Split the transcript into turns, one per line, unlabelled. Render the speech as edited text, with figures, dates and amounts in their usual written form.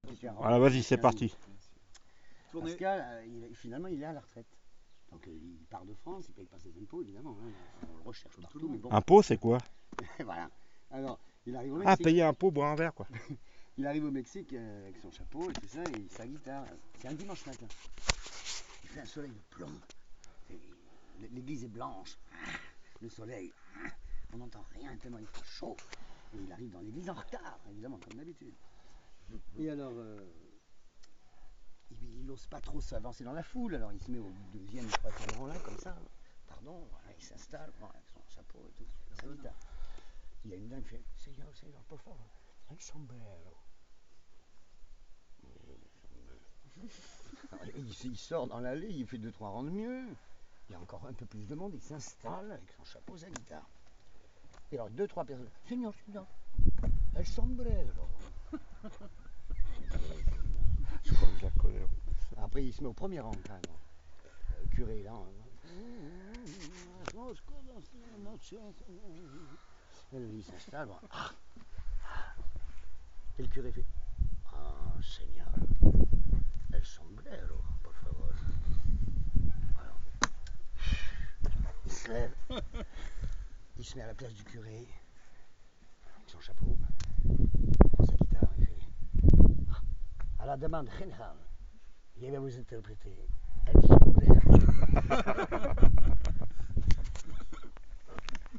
Voilà, vas-y, c'est parti.
Pascal, finalement, il est à la retraite. Donc il part de France, il paye pas ses impôts, évidemment. Hein. On le recherche partout, mais bon.
Impôt, c'est quoi?
Voilà. Alors, il arrive au
Ah,
Mexique.
payer un pot, boire un verre, quoi.
Il arrive au Mexique avec son chapeau et tout ça, et sa guitare. C'est un dimanche matin. Il fait un soleil de plomb. L'église est blanche. Le soleil. On n'entend rien tellement il fait chaud. Et il arrive dans l'église en retard, évidemment, comme d'habitude. Et alors, il n'ose pas trop s'avancer dans la foule, alors il se met au deuxième ou troisième rang là, comme ça. Pardon, voilà, il s'installe, bon, avec son chapeau et tout, sa guitare. Il y a une dame qui fait Seigneur, Seigneur, por favor, el sombrero. Alors, il sort dans l'allée, il fait 2-3 rangs de mieux. Il y a encore un peu plus de monde, il s'installe avec son chapeau, sa guitare. Et alors 2-3 personnes, Seigneur, Seigneur, el sombrero.
Je crois que je la connais.
Après, il se met au premier rang, carrément. Le curé, là. Et lui, il s'installe. Bon. Et le curé fait Ah, Seigneur, el sombrero, por favor. Alors, il se lève. Il se met à la place du curé, avec son chapeau, sa guitare. Il fait À la demande générale, je vais vous interpréter el sombrero.